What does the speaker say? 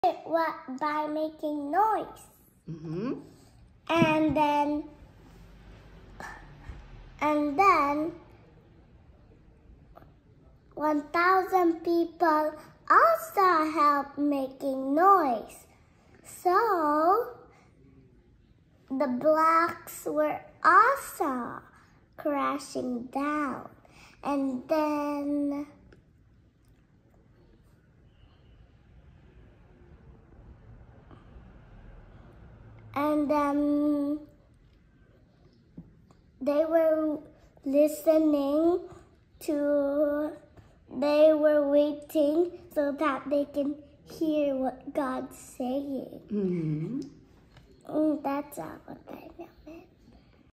by making noise. Mm-hmm. And then 1,000 people also helped making noise. So the blocks were also crashing down. And then they were listening they were waiting so that they can hear what God's saying. Mm-hmm. That's all what I know.